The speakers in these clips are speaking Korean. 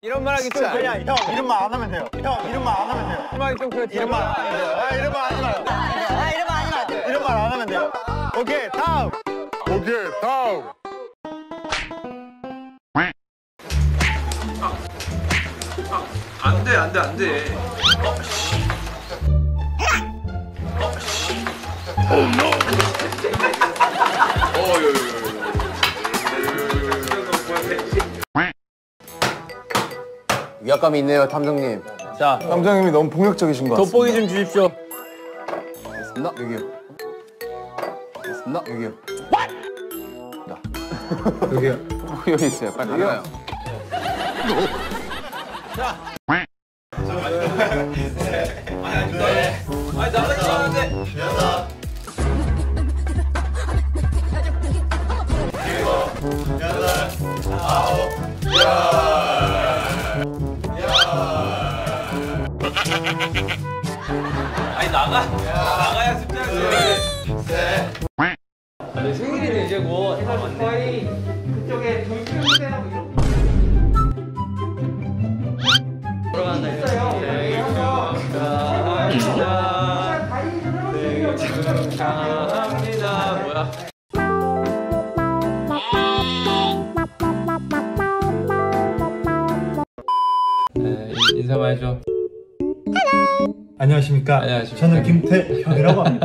이런 말 하기 좀 아니야, 형 이름만 안 하면 돼요. 형 이름만 안 하면 돼요. 이런 좀 그렇지. 이름만 안 하면 돼요. 이름만 안 하면 돼요. 이름만 안 하면 돼요. 오케이, 다음. 안 돼, 안 돼, 안 돼. 위압감이 있네요, 탐정님. 자, 감정님이 너무 폭력적이신 것 같습니다. 돋보기 좀 주십시오. 나 여기요. 나 여기요. 여기요. 여기 있어요. 빨리 가요. 아니, 나가지 마는데. 아니, 나가야 숫자지. 내 생일이네, 이제 뭐. 거의 그쪽에 돌출무대라고 이렇게. 돌아간다, 이거. 생일 축하합니다. 뭐야? 인사만 해줘. 안녕하십니까. 안녕하십니까. 저는 김태형이라고 합니다.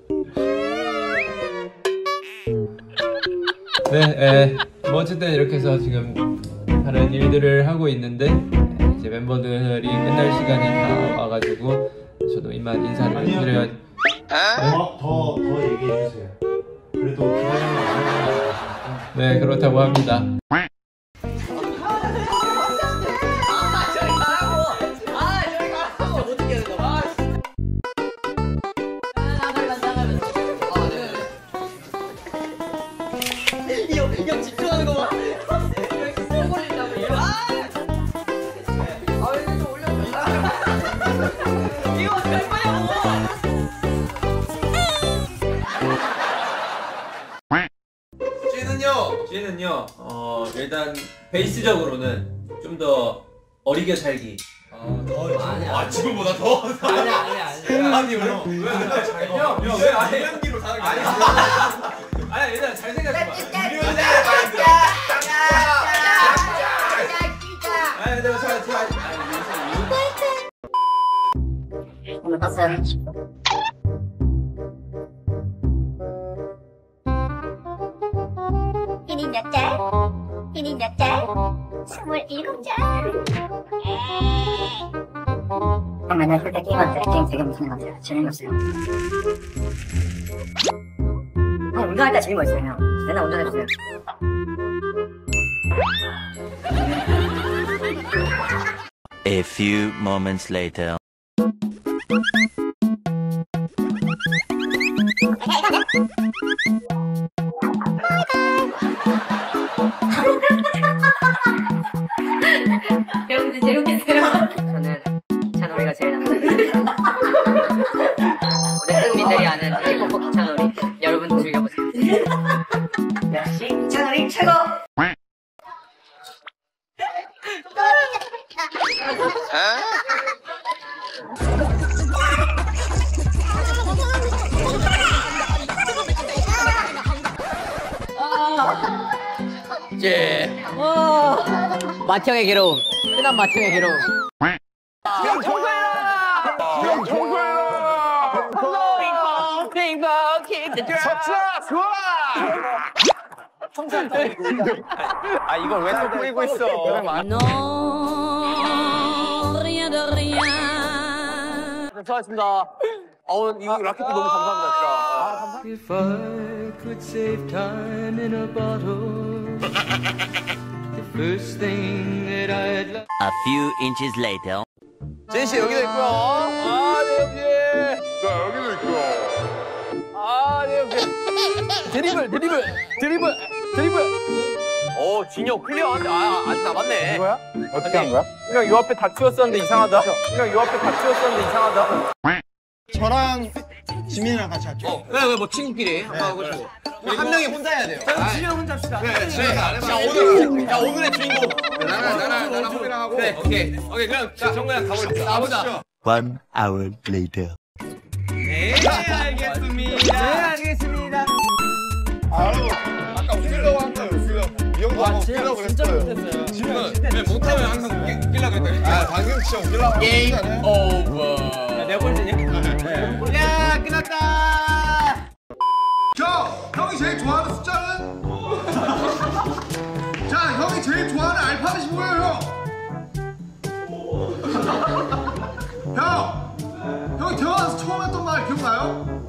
네, 뭐 어쨌든 이렇게 해서 지금 다른 일들을 하고 있는데 이제 멤버들이 끝날 시간이 다 와가지고 저도 이만 인사를 아니요. 드려야. 더 얘기해 주세요. 그래도 기다리는 거 아니니까. 네, 그렇다고 합니다. 형 집중하는 거 봐. 뻥 걸린다고 이거. 왜 좀 올려줘. 이거 될 거냐고. G는요, 일단 베이스적으로는 좀 더 어리게 살기. 아니야. 지금보다 더? 아니야. 아니, 왜 잘겨? 왜 아니연기로 사는 게 아니야? 아니, 일단 잘 생각해봐. 아니, 내가 잘. 오늘 봤어요. 이니 몇 짤? 이니 몇 짤? 27짤. 형 맨날 그때 게임할 때 게임 되게 못하는 것 같아요. 재미없어요. 형 운전할 때 재미가 있어요. 형. 맨날 운전해주세요. A few moments later. 여러분들 재밌겠어요? 저는 찬호리가 제일 나아요. 모든 국민들이 아는 힙합 찬호리. 여러분 즐겨보세요. 역시 찬호리 최고! 예. 맏형의 괴로움. 흔한 맏형의 괴로움. 형 청소해라! 형 청소해라! 빙봉 keep the drum. 좋아! 아, 이걸 왜 또 뿌리고 있어? 수고하셨습니다. 이거 라켓도 너무 감사합니다, 진짜. If I could save time in a bottle, the first thing that I'd like. A few inches later. 제이씨 여기도 있고요. 네, 여기. 자, 여기도 있고요. 네, 여기. 드리블. 오, 진혁 클리어한데. 아직 남았네. 이거야? 어떻게 한 거야? 그냥 요 앞에 다 치웠었는데 이상하다. 저랑 지민이랑 같이 할게요. 뭐 친구끼리 한번 하고 싶고. 한 명이 혼자 해야 돼요. 지명 혼자 합시다. 오늘의 주인공. 나랑 호비랑 하고. 그래, 오케이. 그럼 정근이랑 가보자. 1 hour later. 네, 알겠습니다. 아까 웃기려고 한 거예요. 이 형도 한번 웃기려고 그랬어요. 지금 못하면 항상 웃기려고 했더니. 방금 진짜 웃기려고 게임 오버. 내가 꼴찌냐? 야, 끝났다. 형이 제일 좋아하는 숫자는? 자, 형이 제일 좋아하는 알파벳이 뭐예요, 형? 형이 태어나서 처음 했던 말 기억나요?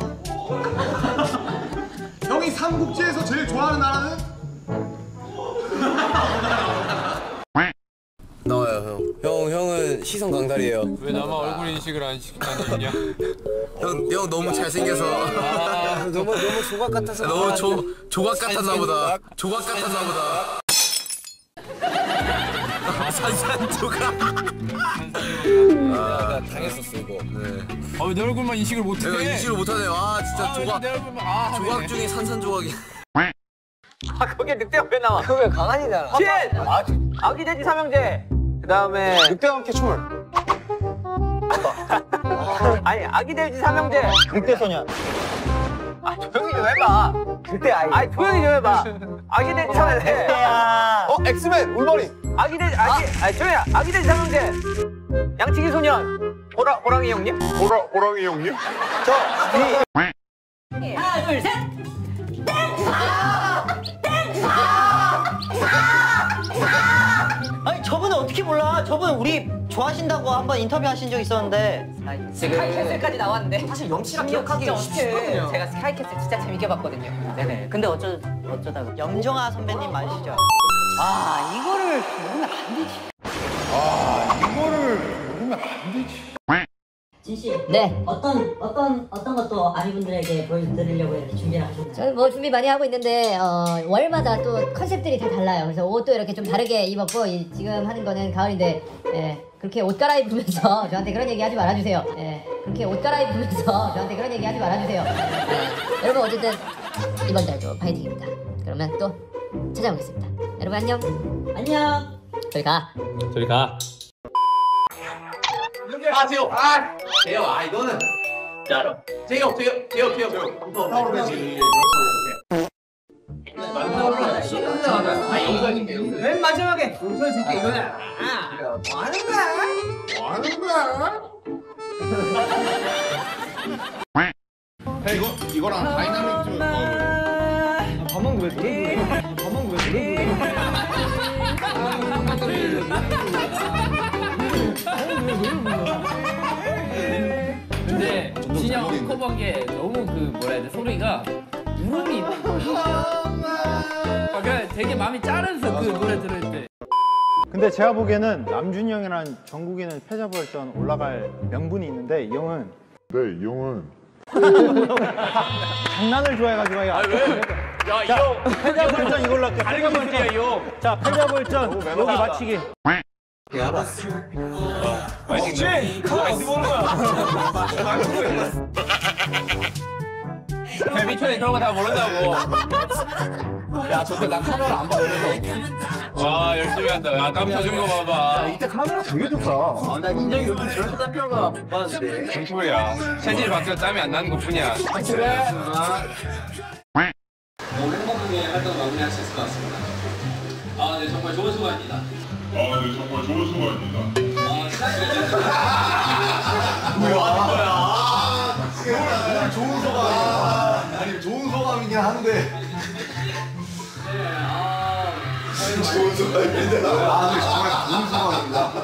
형이 삼국지에서 제일 좋아하는 나라는? 나와요 형. 형은 시선 강탈이에요. 왜 나만 얼굴 인식을 안 해주냐? 형 너무 잘생겨서. 너무 조각 같아서. 너무 조각 같았나 보다. 조각 같았나 보다. 산산조각. 나 당했었어 이거. 네. 왜 내 얼굴만 인식을 못해? 내가 인식을 못하네요. 진짜 조각 중에 산산조각이. 거기에 늑대가 왜 나와? 그거 왜 강아지잖아. 신! 아기 돼지 삼형제. 그다음에 늑대와 함께 춤을. 아니 아기 돼지 삼형제. 늑대 소년. 조용히 좀 해봐. 늑대 아이. 조용히 좀 해봐. 아기 돼지 삼형제. 늑대야. 엑스맨 울버린. 아기 돼지 조용히야. 아기 돼지 삼형제. 양치기 소년. 호랑이 형님? 호랑이 형님? 하나, 둘, 셋. 아니 저분은 어떻게 몰라? 저분 우리 좋아하신다고 한번 인터뷰 하신 적 있었는데. 스카이캐슬까지 나왔는데 사실 영치가 기억하기 쉽거든요. 쉽거든요. 제가 스카이캐슬 진짜 재밌게 봤거든요. 네네. 근데 어쩌다가 염정아 선배님 맞으시죠? 이거를 모르면 안 되지. 진 씨. 네. 어떤 것도 아미분들에게 보여드리려고 이렇게 준비를 하셨나요? 저는 뭐 준비 많이 하고 있는데 월마다 또 컨셉들이 다 달라요. 그래서 옷도 이렇게 좀 다르게 입었고 지금 하는 거는 가을인데 그렇게 옷 갈아입으면서 저한테 그런 얘기 하지 말아주세요. 그렇게 옷 갈아입으면서 저한테 그런 얘기 하지 말아주세요. 여러분 어쨌든 이번 달도 파이팅입니다. 그러면 또 찾아오겠습니다. 여러분 안녕. 안녕. 저리 가. 저리 가. 재호. 재호. 이거는. 자, 재호. 타오르 되지. 맨 마지막에. 용서할 수 있게 이거는. 뭐 하는 거야? 이거랑 다이나믹 좀 밥 먹는 거 왜 노래 근데 진영 커버한 게 너무 뭐라 해야 돼 소리가 울음이 있는 거야. 그러니까 되게 마음이 짠해서 그 노래 들을 때. 근데 제가 보기에는 남준이 형이랑 정국이는 패자부활전 올라갈 명분이 있는데 이 형은 장난을 좋아해가지고 왜? 야, 이거 패자부활전 이걸로 할게. 패자부활전이야, 이거. 자, 패자부활전 여기 맞히기. 맛있지? 맛있어 보는 거야. 미천이 그런 거 다 모른다고. 야, 저때 나 카메라 안 봐도 열심히 한다. 야, 땀 터진 거 봐봐. 이때 카메라 되게 좋다. 나 인정이 요즘 저렇게 땀 필요가 못 봤는데. 무슨 소리야. 체질 바뀌어 땀이 안 나는 것 뿐이야. 그래? 행복하게 활동 마무리할 수 있을 것 같습니다. 네, 정말 좋은 소감입니다. 뭐야? 좋은 소감이야. 아니 좋은 소감이긴 한데. 좋은 소감입니다. 정말 좋은 소감입니다.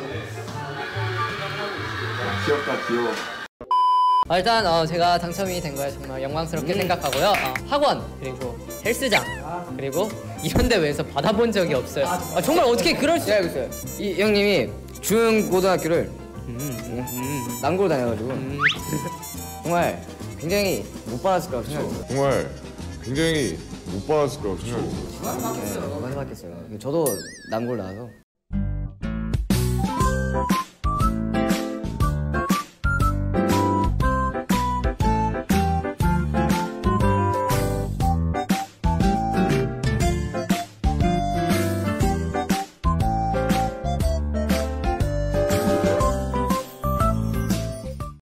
귀엽다 귀여워. 일단 제가 당첨이 된 거에 정말 영광스럽게 생각하고요. 학원 그리고 헬스장 그리고 이런 대회에서 받아본 적이 없어요. 정말 어떻게 그럴 수 있어요? 이 형님이 중고등학교를 남고로 다녀가지고 정말 굉장히 못 받았을 거라고 생각해요. 정말 굉장히 못 받았을 거라고 생각해요. 많이 받겠어요. 저도 남고를 나와서